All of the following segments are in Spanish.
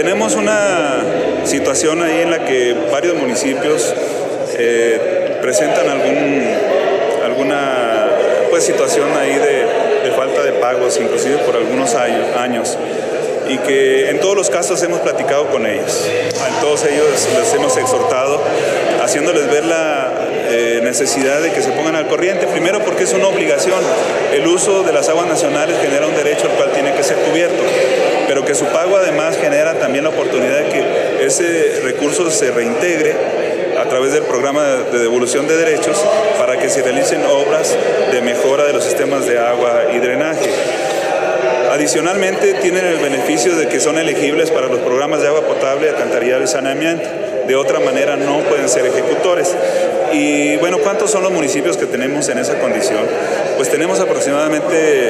tenemos una situación ahí en la que varios municipios presentan alguna situación ahí de falta de pagos, inclusive por algunos años, y que en todos los casos hemos platicado con ellos. A todos ellos les hemos exhortado, haciéndoles ver la necesidad de que se pongan al corriente, primero porque es una obligación. El uso de las aguas nacionales genera un derecho al cual tiene que ser cubierto, pero que su pago además genera también la oportunidad de que ese recurso se reintegre a través del programa de devolución de derechos para que se realicen obras de mejora de los sistemas de agua y drenaje. Adicionalmente, tienen el beneficio de que son elegibles para los programas de agua potable, alcantarillado y saneamiento. De otra manera no pueden ser ejecutores. Y bueno, ¿cuántos son los municipios que tenemos en esa condición? Pues tenemos aproximadamente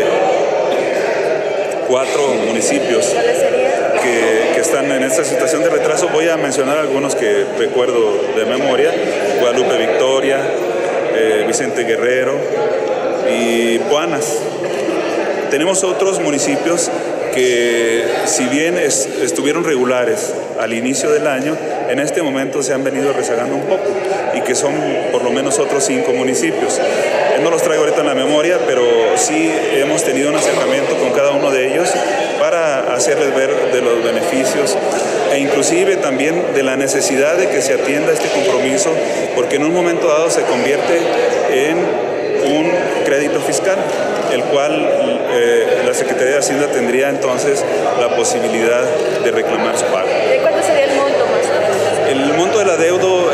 4 municipios que están en esta situación de retraso. Voy a mencionar algunos que recuerdo de memoria: Guadalupe Victoria, Vicente Guerrero y Puanas. Tenemos otros municipios que, si bien estuvieron regulares al inicio del año, en este momento se han venido rezagando un poco, y que son por lo menos otros 5 municipios. No los traigo ahorita en la memoria, pero sí hemos tenido un acercamiento con cada uno de ellos para hacerles ver de los beneficios e inclusive también de la necesidad de que se atienda este compromiso, porque en un momento dado se convierte en un crédito fiscal, el cual la Secretaría de Hacienda tendría entonces la posibilidad de reclamar su pago. ¿De cuánto sería el monto más o menos? El monto del adeudo